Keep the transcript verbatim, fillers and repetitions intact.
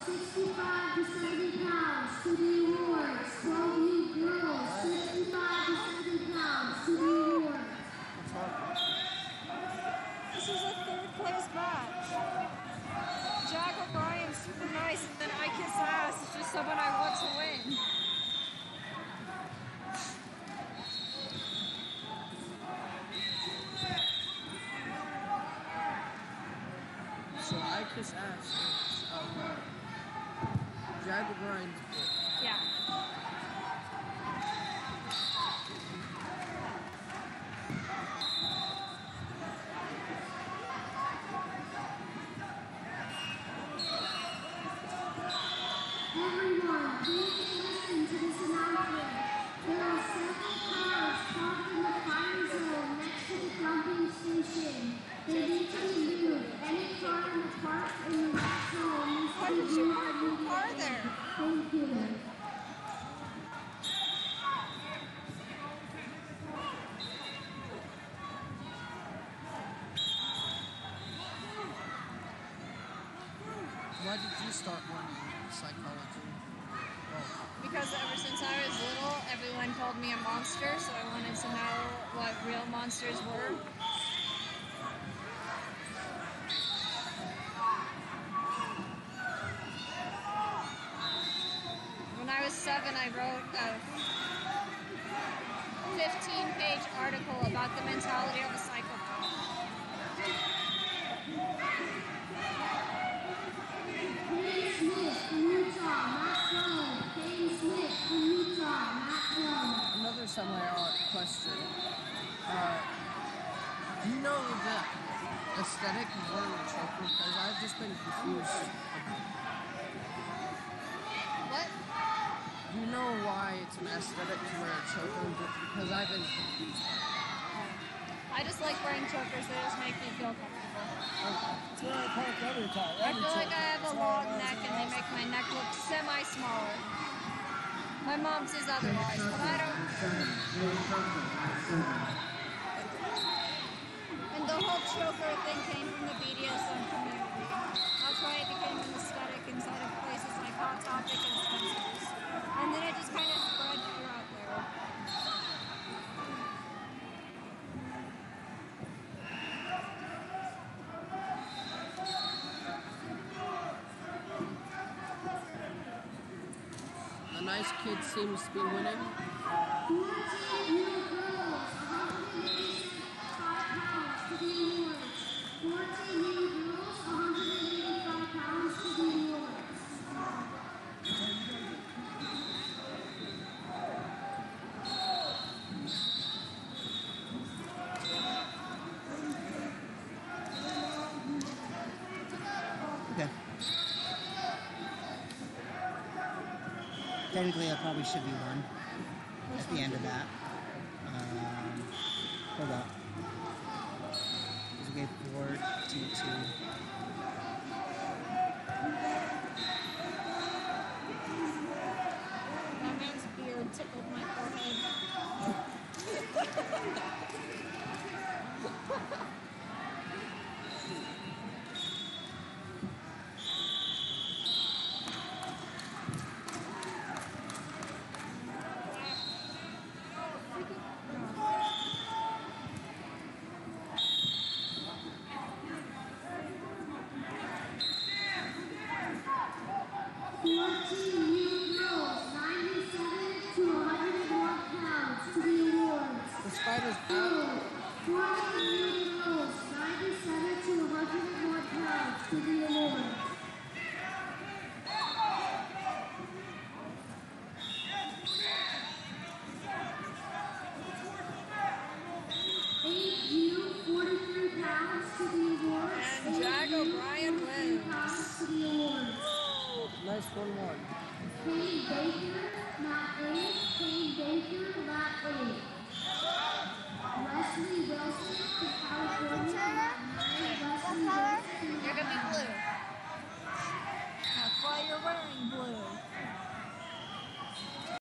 sixty-five to seventy pounds to the awards. twelve new girls, sixty-five to seventy pounds to the awards. This is a third place match. Jack O'Brien's super nice, and then I Kiss Ass is just someone I want to win. So I Kiss Ass is um, Jack O'Brien's book. Yeah. Everyone, please listen to this announcement. There are several cars parked in the fire zone next to the dumping station. They need to be moved. Any car in the park in the red zone needs Why to did be you moved park your car there? Thank you. Why did you start learning psychology? Oh. Because ever since I was little, everyone called me a monster, so I wanted to know what real monsters were. When I was seven, I wrote a fifteen page article about the mentality of a psychopath. Kane Smith from Utah, Matt Brown. Kane Smith from Utah, Matt Brown. Another semi-odd question. Uh, do you know the aesthetic of wearing a choker? Because I've just been confused. What? Do you know why it's an aesthetic to wear a choker? Because I've been confused. I just like wearing chokers, they just make me feel comfortable. That's where I park every time. I feel like I have a long neck and they make my neck look semi-smaller. My mom says otherwise, but I don't. And the whole choker thing came from the B D S M community. That's why it became an aesthetic inside of places like Hot Topic and Spencer's. And then it just kind of spread throughout there. The nice kid seems to be winning. fourteen new girls, one hundred eighty-five pounds to the awards. fourteen new girls, one hundred eighty-five pounds to the awards. Okay. Technically, I probably should be one at the end of that. Um, hold up. Okay, four, two, two. That man's beard tickled my forehead. fourteen new girls, ninety-seven to one hundred one pounds to the awards. The spider's out. fourteen new girls, ninety-seven to one hundred one pounds to the awards. eight U, forty-three pounds to the awards. And Jack O'Brien wins. pounds to the awards. Nice one one. Kane Baker, Matt eight. Kane Baker, Matt eight.